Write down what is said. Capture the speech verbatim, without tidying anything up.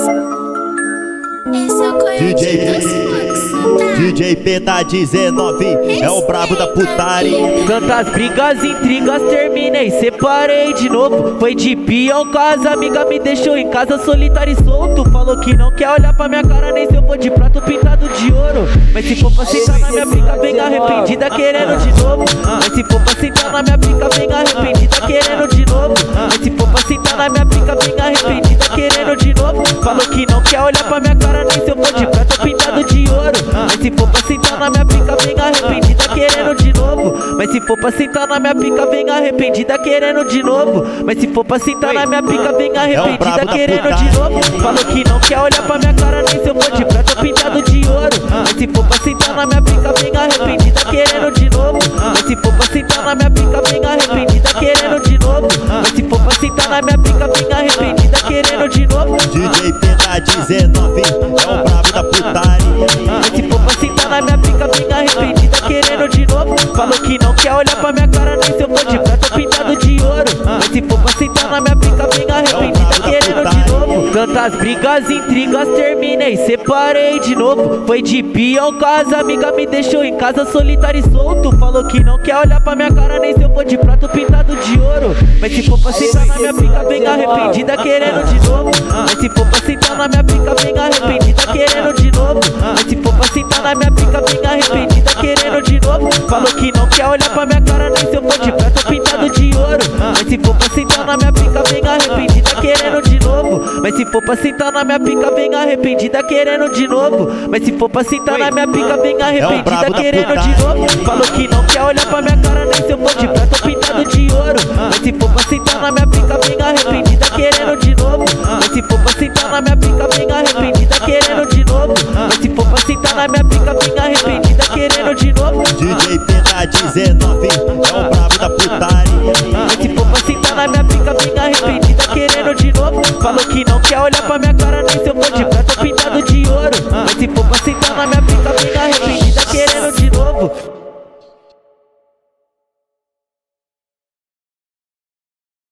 D J D J P tá dezenove, é o brabo da putaria. Tantas brigas, intrigas, terminei, separei de novo. Foi de peão com as amigas, me deixou em casa solitário e solto. Falou que não quer olhar pra minha cara, nem se eu for de prato pintado de ouro. Mas se for pra sentar na minha pica, vem arrependida querendo de novo. Mas se for pra sentar na minha pica, vem arrependida querendo de novo. Mas se for pra sentar na minha pica, vem arrependida querendo de novo. Falou que não quer olhar pra minha cara, nem se eu for de prato pintado de ouro. Mas se for pra sentar na minha pica, vem arrependida querendo de novo. Mas se for pra sentar na minha pica, vem arrependida querendo de novo. Mas se for pra sentar na minha pica, vem arrependida querendo de novo. Falou que não quer olhar pra minha cara, nem se eu for de prata pintado de ouro. Mas se for pra sentar na minha pica, vem arrependida querendo de novo. Mas se for pra sentar na minha pica, vem arrependida querendo de novo. Mas se for pra sentar na minha pica, vem arrependida querendo de novo. D J P tá dezenove, é o brabo da putaria. Mas se for pra sentar na minha pica, vem arrependida querendo de novo. Falou que não quer olhar pra minha cara, nem se eu for de prata pintado de ouro. Mas se for pra sentar na minha pica, vem arrependida querendo de novo. Tantas brigas, intrigas, terminei, separei de novo. Foi de peão com as amigas, me deixou em casa solitário e solto. Falou que não quer olhar pra minha cara, nem se eu for de prato pintado de ouro. Mas se for pra sentar na minha pica, vem arrependida querendo de novo. Mas se for pra sentar na minha pica, vem arrependida querendo de novo. Mas se for pra sentar na minha pica, vem arrependida querendo de novo. Falou que não quer olhar pra minha cara, nem se eu for de prata pintado de ouro. Mas se for pra sentar na minha pica, vem arrependida querendo de novo. Mas se for pra sentar na minha pica, vem arrependida querendo de novo. Mas se for pra sentar na minha pica, vem arrependida querendo de novo. Falou que não quer olhar pra minha cara, nem se eu for de prata pintado de ouro. Mas se for pra sentar na minha pica, vem arrependida querendo de novo. Mas se for pra sentar na minha pica, vem arrependida querendo de novo. Mas se for pra sentar na minha pica, vem arrependida querendo de novo. D J P tá dezenove, é o brabo da putaria. Mas se for pra sentar na minha pica, vem arrependida querendo de novo. Falou que não quer olhar pra minha cara, nem se eu for de prata pintado de ouro. Mas se for pra sentar na minha pica, vem arrependida